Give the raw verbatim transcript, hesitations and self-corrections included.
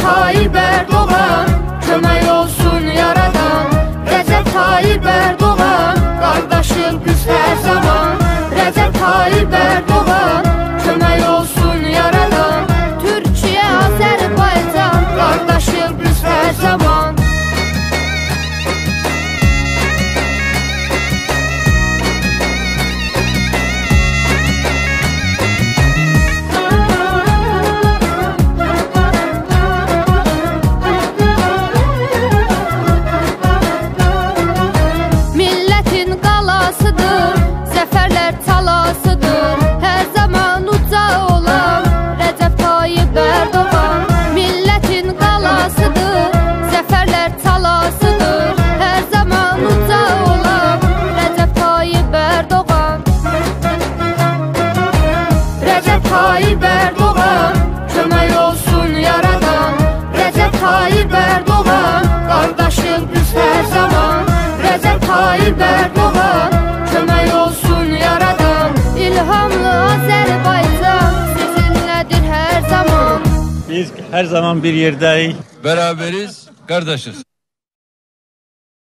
Tayyip Erdoğan, kömək olsun yaradan. Recep Tayyip Erdoğan, qardaşıq biz hər zaman. Recep Tayyip Erdoğan, kömək olsun yaradan. Türkiye, Azərbaycan, qardaşıq biz hər zaman. Tayyip Erdoğan, kömək olsun yaradan. Recep Tayyip Erdoğan, qardaşıq biz hər zaman. Recep Tayyip Erdoğan, kömək olsun yaradan. İlhamlı Azərbaycan sizinlədir hər zaman. Biz hər zaman bir yerdəyik. Beraberiz, kardeşiz.